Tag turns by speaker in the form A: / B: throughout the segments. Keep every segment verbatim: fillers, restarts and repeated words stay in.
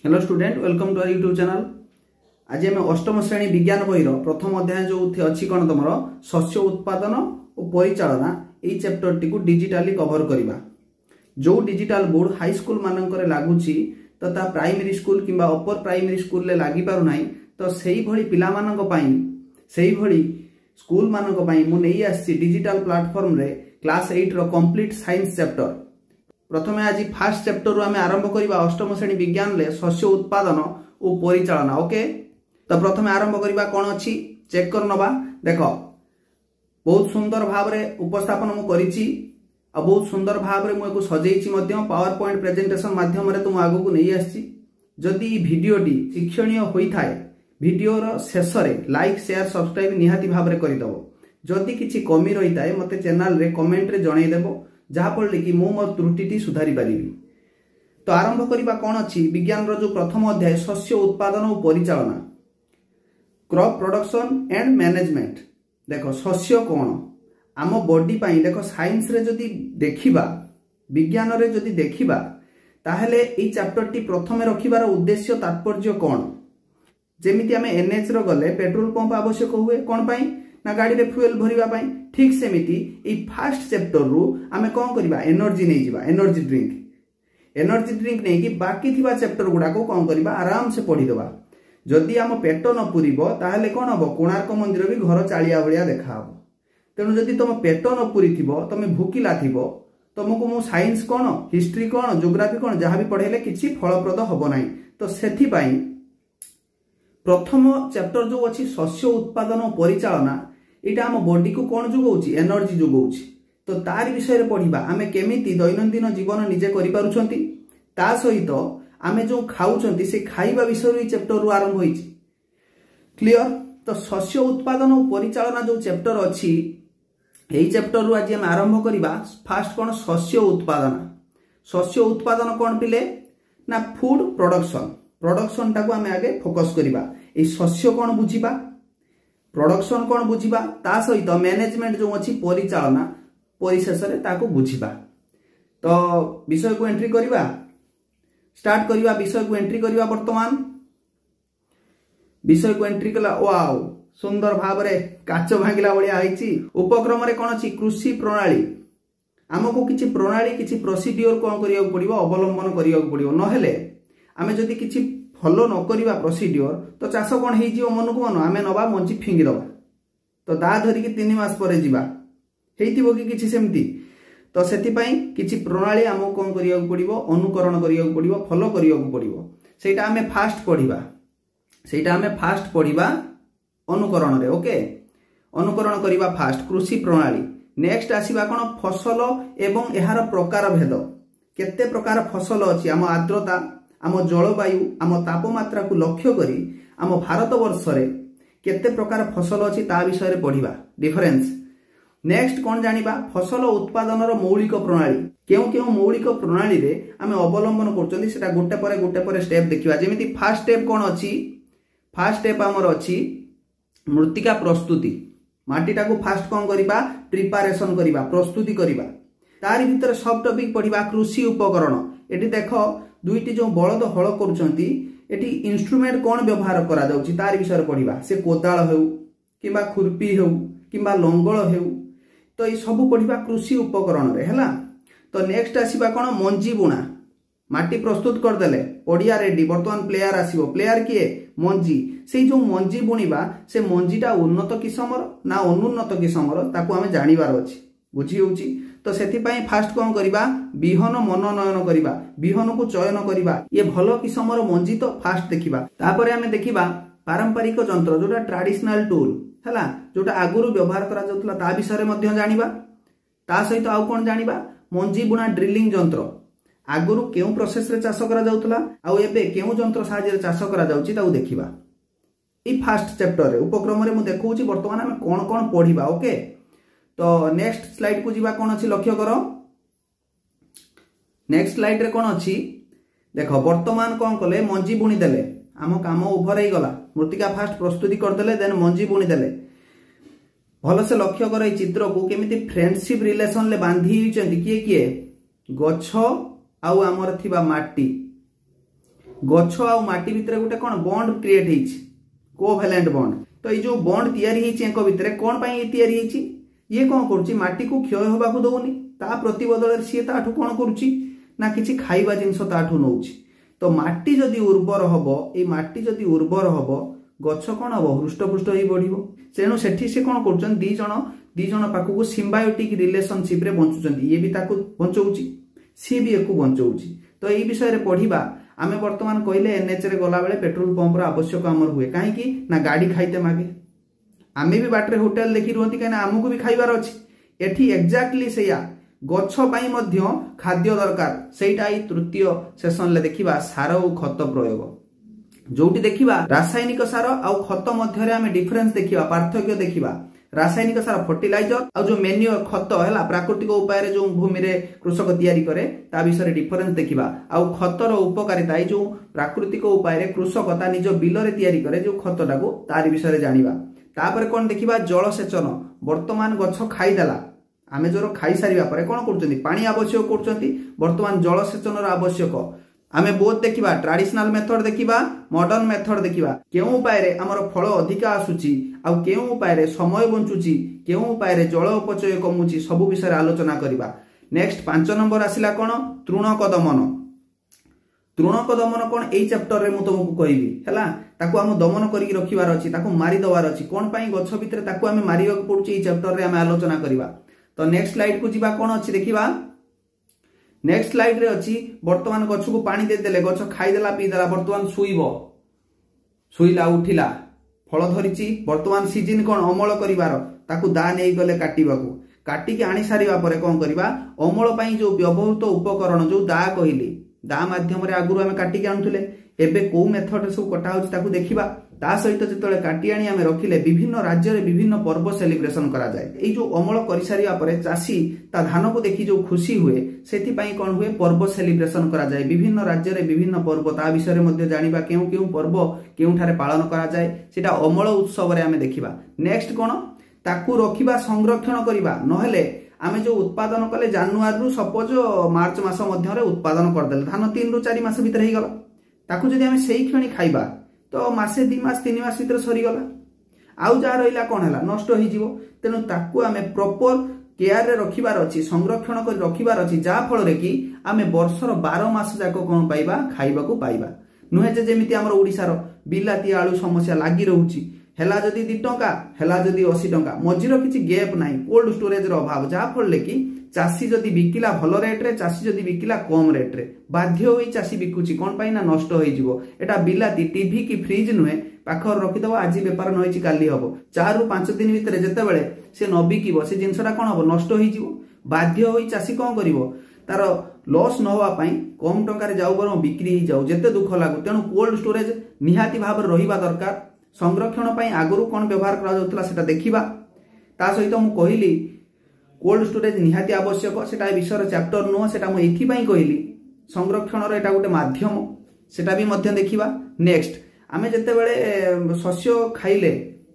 A: Hello student, welcome to our YouTube channel. आज आम अष्टम श्रेणी विज्ञान बही प्रथम अध्याय जो अच्छी कौन तुम शस्य उत्पादन और परिचालना यही चैप्टर टी डिजिटाली कवर करवा। जो डिजिटाल बोर्ड हाई स्कूल मानक लगुच तो ता प्राइमरी स्कूल किंबा अपर प्राइमरी स्कूल ले लगी पारु नाही, तो सेही भली पिला मानक पई सेही भली स्कूल मानक पई मु नै आसी डिजिटल प्लेटफॉर्म रे क्लास एट रो कंप्लीट साइंस चैप्टर। प्रथमे आज फास्ट चैप्टर आम आरंभ करवा अष्टम श्रेणी विज्ञान ले शस्य उत्पादन और परिचालना। ओके, तो प्रथमे आरंभ करवा कौन अच्छी चेक कर नवा। देख बहुत सुंदर भाव में उपस्थापन मु करिछि आ बहुत सुंदर भाव में मुझे सजेइछि मध्य पावर पॉइंट प्रेजेंटेशन माध्यम रे तुम आगु को नहीं आछि। जदि भिडियोटी शिक्षणीय होइथाय भिडियोर शेष रे लाइक शेयर सब्सक्राइब निहाती भाव में करदबो। जदि किछि कमी रही थाए मते चैनल रे कमेंट रे जणाई देबो, जहाँफल कि मु मोर त्रुटि सुधारी पारि। तो आरंभ करवा कौन अच्छी विज्ञान रो जो प्रथम अध्याय शस्य उत्पादन और परिचालना, क्रॉप प्रोडक्शन एंड मैनेजमेंट। देखो शस्य कौन आम बॉडी पाई, देखो साइंस रे जदि देखिबा विज्ञान रे जदि देखिबा ताहेले एई चैप्टर टी प्रथमे रखिबार उद्देश्य तात्पर्य कौन। जेमिति आमे एनएच रो गले पेट्रोल पंप आवश्यक हुए कौन पाई ना गाड़ी रे फ्यूएल भरिबा पाई, ठीक सेमिति ए फास्ट चैप्टर रु आमे कौन करबा एनर्जी नै जिबा एनर्जी ड्रिंक एनर्जी ड्रिंक नै कि बाकी थिबा चैप्टर गुडा को कौन करबा आराम से पढ़ी देबा। जदि आम पेट न पुरिबो ताहेले कोन हबो कोणार्क मंदिर भी घर चालिया भलिया देखा हबो। तेणु जदि तुम पेट न पुरी थिबो तमे भूकिला थिबो तुमको मु साइंस कोन हिस्ट्री कोन ज्योग्राफी कोन जहाँ भी पढ़ेले किछि फलप्रद हबो नाही। तो सेथि पई प्रथम चैप्टर जो अछि शस्य उत्पादन और परिचालना, एटा आम बॉडी को कौन जोगाउछि एनर्जी जोगाउछि। तो तार विषय रे पढ़िबा आमे केमिति दैनंदिन जीवन निजे करि पारुछंती, ता सहित आमे जो खाउछंती से खाइबा विषय रे चैप्टर रु आरंभ होइछि। क्लियर। तो शस्य उत्पादन और परिचालना जो चैप्टर अछि एई चैप्टर रु आज हम आरंभ करिबा फास्ट कोन शस्य उत्पादन। शस्य उत्पादन कोन पिले ना फूड प्रोडक्शन प्रोडक्शन टाको आमे आगे फोकस करिबा। ए शस्य कोन बुझिबा, प्रोडक्शन कोन बुझिबा, ता सहित मैनेजमेंट जो अछि परिचालना परिशेष रे ताको बुझिबा। तो विषय को एंट्री करिबा स्टार्ट करिबा विषय को एंट्री करिबा। वर्तमान विषय को एंट्री कला वाओ सुंदर भाव रे काच भांगिला बलिया आइछि। उपक्रम रे कोन अछि कृषि प्रणाली। हमको किछि प्रणाली किछि प्रोसीड्यूर कोन करिया पड़िबो अवलंबन करिया पड़िबो, नहेले आमे जदि किछि फॉलो न करिबा प्रोसीड्यूर तो चाष कोन हेइ जिवो मन को मन आमे नबा मंची फिंगी दबा। तो दा धरि कि तीन मास परे जिबा हेइतिबो कि किछि सेमती। तो सेति पई किछि प्रणाली हमको कोन करिया पड़िबो अनुकरण करिया पड़िबो फॉलो करिया पड़िबो। सेटा आमे फास्ट पढिबा सेटा आमे फास्ट पढिबा अनुकरण रे। ओके, अनुकरण करिबा फास्ट कृषि प्रणाली। नेक्स्ट आसीबा कोन फसल एवं एहार प्रकार भेद। केते प्रकार फसल अछि, आम आर्द्रता आम जलवायु आम तापमात्रा को लक्ष्य करी आम भारत वर्ष रे केते प्रकार फसल अछि ता विषय रे पढिबा डिफरेंस। नेक्स्ट कोन जानिबा फसल उत्पादन रो मौलिक प्रणाली। केउ केउ मौलिक प्रणाली रे आमे अवलंबन करचोंदी सेटा गोटे परे गोटे परे स्टेप देखिबा। जेमिति फास्ट स्टेप कोन अछि, फास्ट स्टेप हमर अछि मृत्तिका प्रस्तुति। माटीटा को फास्ट कोन करिबा प्रिपरेशन करिबा प्रस्तुति करिबा। तारि भितर सब टॉपिक पढिबा कृषि उपकरण। एटी देखो दुईटी जो बलद हल करुचंती एटी इंस्ट्रूमेंट कौन व्यवहार करा जाउची तार विषय पढ़िबा। से कोदाल हेउ किबा खुरपी हेउ किबा लंगल हेउ, तो ये सब पढ़िबा कृषि उपकरण रे हैला। तो नेक्स्ट आसीबा कोन मंजी बुणा। माटी प्रस्तुत कर देले पडिया रेडी, वर्तमान प्लेयर आसीबो। प्लेयर किए मंजी। से जो मंजी बुणीबा से मंजीटा उन्नत किसमर ना अनुन्नत किसमर ताको हमें जानिबार अछि, बुझी होउची। तो सेति पई फास्ट कोन करिबा बिहन मनोनयन करिबा, बिहन को चयन करिबा। ये भलो किसमर मंजी तो फास्ट देखिबा। तापरे हमें देखिबा पारंपरिक जंत्र जोटा ट्रेडिशनल टूल हैला, जोटा आगुरु व्यवहार करा जाउतला ता विषय रे मध्ये जानिबा। ता सहित आउ कोन जानिबा मंजी बुणा ड्रिलिंग जंत्र। आगुरु केउ प्रोसेस रे चाष करा जाउतला आउ एबे केउ जंत्र साहाय्य रे चाष करा जाउची ताउ देखिबा। ई फास्ट चैप्टर रे उपक्रम रे मु देखौची वर्तमान हमें कोन कोन पढिबा। ओके, तो नेक्स्ट स्लाइड को जीवा कौन अच्छी लक्ष्य करो। नेक्स्ट स्लाइड रे कौन अच्छी देखो वर्तमान कौन कले मंजी बुणी देले आम काम ओभर हो गला। मृत्तिका फास्ट प्रस्तुति करदेले देन मंजी बुणी देले। भल से लक्ष्य कर चित्र को केमिति फ्रेंडशिप रिलेशन ले बांधी किए किए गछ आउ आमर थिबा माटी। गछ आ माटी भितर गोटे कौन बॉन्ड क्रिएट होइछि कोवैलेंट बॉन्ड। तो ये जो बॉन्ड तैयारी होइछि एको भितर कोन पई ये तैयारी होइछि ये कोन करूछि माटी को क्षय होबाकू दउनी ता प्रति बदल सी ताठू कोन करूछि ना किछि खाइबा जिंस ताठू नउछि। तो माटी जदि उर्वर हबो ए माटी जदि उर्वर हबो गछ कोन हबो हृष्टपुष्ट होई बढ़िबो। तेणु सेठी से कोन करछन दी जण दी जण पाखकू सिम्बायोटिक रिलेशनशिप रे बंचुचंती ये भी ताकू बंचौछि सी भी एको बंचौछि। तो एई विषय रे पढिबा आमे वर्तमान कहले एनएच रे गला बेले पेट्रोल पंप रो आवश्यक हमर हुए काहे कि ना गाड़ी खाइते मागे आमे भी बाटरे होटल देखि रहंती काहे ना हमकू भी खाइबार अछि। एठी एक्जेक्टली सेया गछ पाई मध्य खाद्य दरकार सेटा ई तृतीय सेशन ले देखिबा सार और खत प्रयोग जोटी देखिबा रासायनिक सार आउ खत मध्य रे आमे डिफरेंस देखिबा पार्थक्य देखिबा। रासायनिक सार फर्टिलाइजर आ जो मेन्यूर खत है प्राकृतिक उपाय रे जो भूमि रे कृषक तैयारी करे ता विषय रे डिफरेंस देखिबा। आउ खतर उपकारिता जो प्राकृतिक उपाय रे कृषक ता निज बिल रे तैयारी करे जो खतटा को तार विषय रे जानिबा। तापर कोन देखिबा जलसेचन वर्तमान गछ खाई देला आमे जोर खाई सारिबा परे कोन करचंती पानी आवश्यक करचंती वर्तमान जलसेचन रो आवश्यक आमे बहुत देखिबा ट्रेडिशनल मेथड देखिबा मॉडर्न मेथड देखिबा केउ उपाय रे हमर फल अधिक आसुची आ केउ उपाय रे समय बंचुची केउ उपाय रे जल उपचय कमुची सब विषय रे आलोचना करिबा। नेक्स्ट पांच नंबर आसिला कोन तृणक दमन। तृणक दमन कोन एई चैप्टर रे मु तुमको कहबी हैला ताको हम दमन करिक रखिबार अछि ताको मारी दवार अछि कोन पई गछ भितर ताको हम मारिबा पडुची एई चैप्टर रे हम आलोचना करिबा। तो नेक्स्ट स्लाइड को जिबा कोन अछि देखिबा। नेक्स्ट स्लाइड रे अछि वर्तमान गछ को पानी दे देले गछ खाई देला पी देला वर्तमान सुइबो सुइला उठिला फल धरिची वर्तमान सीजन कोन अमल करिवार ताकू दा नै गले काटिबाकू काटी के आनी सारिबा परे कोन करिबा अमल पई जो व्यवहृत उपकरण जो दा कहिली दा माध्यम रे आगुरु हमें काटी के आनुथिले एबे को मेथड सब कटा होची ताकू देखिबा। ता सहित जेतले काटी आनी हमें रखिले विभिन्न राज्य रे विभिन्न पर्व सेलिब्रेशन करा जाय। एई जो अमल करि सारिया परे चासी ता धान को देखि जो खुशी हुए सेति पई कोन हुए पर्व सेलिब्रेशन करा जाय। विभिन्न राज्य रे विभिन्न पर्व ता विषय रे मध्ये जानिबा केउ केउ पर्व केउ ठारे पालन करा जाय सेटा अमल उत्सव रे हमें देखिबा। नेक्स्ट कोन ताकू रखिबा संरक्षण करिबा नहेले आमे जो उत्पादन कले जनवरी रु सपोज मार्च मास मध्य रे उत्पादन कर देले धान तीन रु चार मास भीतर हे गला ताकू जदि आमे सेही खणी खाइबा तो मासे दि मास तीन मास भीतर सरी गला आउ जा रहिला कोन हला नष्ट होई जीवो। तेनु ताकू आमे प्रॉपर केयर रे रखिबार अछि संरक्षण कर रखिबार अछि जा फल रे कि आमे वर्षर बारह मास जाको कोन पाइबा खाइबा को पाइबा नुहे जे जेमिति हमर ओडिसा रो बिलाती आलू समस्या लागि रहउची हेला जदि दो टंका हेला जदि अस्सी टंका मझिरो किछि गैप नाही कोल्ड स्टोरेज रो अभाव जा फल ले कि चासी जदि बिकिला भलो रेट रे चासी जदि बिकिला कम रेट रे बाध्य होई चासी बिकुची कोन पई ना नष्ट होई जिवो। एटा बिलाती टीवी की फ्रिज नुहे पाखर रखि दबो आज व्यापार न होईची काली हबो चार रु पांच दिन भीतर जेते बेले से न बिकिबो से जिंसटा कोन हबो नष्ट होई जिवो। बाध्य होई चासी कोन करिवो तार लॉस न होवा पई कम टंका रे जाऊ बर बिक्री ही जाऊ जेते दुख लागु तेनु कोल्ड स्टोरेज निहाती भाव रे रहिबा दरकार। संरक्षण पई आगुरु कोन व्यवहार करा जाउतला सेटा देखिबा। ता सहित मु कहिली कोल्ड स्टोरेज निहाती आवश्यक सेटा विषय चैप्टर नुह सेटा मु एथि पई कहिली संरक्षण रे एटा गोटे माध्यम सेटा भी मध्य देखिबा। नेक्स्ट आमे जते बेले शस्य खाइले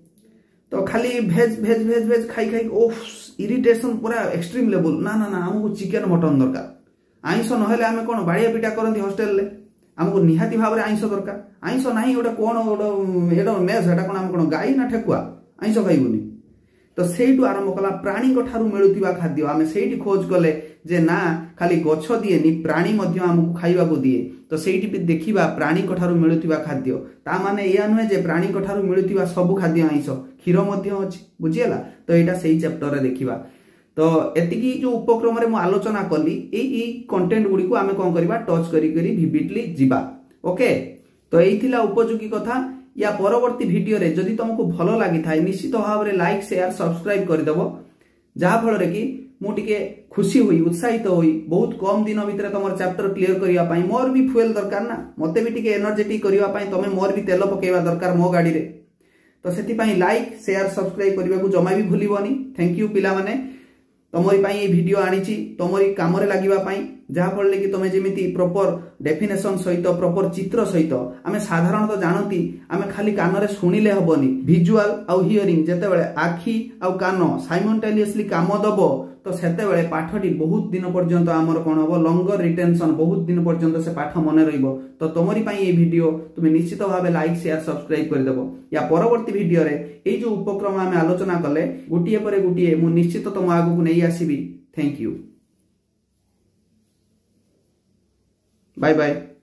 A: तो खाली भेज भेज भेज भेज खाई खाई ओफ इरिटेशन पूरा एक्सट्रीम लेवल ना ना ना हमको चिकन मटन दरकार आइंस नहेले आमे कोन बाड़िया पिटा करंती हॉस्टल ले हमको निहाती भाव रे आइंस दरकार आइंस नाही ओटा कोन ओटा एडो मेस एटा कोन हम कोन गाई ना ठेकुआ आइंस खाइबुनी तो सेठू आरंभ कला प्राणी ठारू मिलुथिबा खाद्य आमे सेठी खोज कले जे ना खाली गछ दिए नि प्राणी मध्य हमको खाइबा को दिए तो सेठी भी देखिबा प्राणी ठारू मिलुथिबा खाद्य ता माने या नुहे जे प्राणी ठारू मिलुथिबा सब खाद्य आइंस क्षीर मध्य अछि बुझियला। तो एटा सेही चैप्टर रे देखिबा। तो एतिकी जो उपक्रम रे मु आलोचना कली ए ई कंटेंट गुडी को आमे कोन करबा टच करी करी विविडली जिबा। ओके तो एई थिला उपयोगी कथा या परवर्ती वीडियो रे जदि तुमको भलो लागि थाए निश्चित भाव रे लाइक शेयर सब्सक्राइब कर देबो जहा फल रे कि मु टिके खुशी होई उत्साहित होई बहुत कम दिन भीतर तमर चैप्टर क्लियर करिया पई मोर भी फ्यूल दरकार ना मते भी टिके एनर्जेटिक करिया पई तमे मोर भी तेल पकेवा दरकार मो गाडी रे तो सेति पई लाइक शेयर सब्सक्राइब करबा को जमा भी भूलिबोनी। थैंक यू पिला माने तमरी पाई ये वीडियो आनीची तमरी काम रे लागिबा पाई जहा फल कि तमे जेमिति प्रॉपर डेफिनेशन सहित प्रॉपर चित्र सहित आमे साधारण तो जानती आमे खाली कान रे सुनिले हबनी विजुअल आउ हियरिंग जेते बेले आखी आउ कान साइमल्टेनियसली काम दबो तो सेतेबेले पाठटी बहुत दिन पर्यंत आमर कौन हम लंगर रिटेंशन बहुत दिन पर्यंत से पाठ मन रहिबो। तो तमरी पई ए वीडियो तुम निश्चित भाव लाइक शेयर सब्सक्राइब कर देबो। या परवर्ती वीडियो रे ए जो उपक्रम आमे आलोचना कले गुटिए परे गुटिए मु निश्चित तुम आगु को नहीं आसीबी। Thank you, bye bye.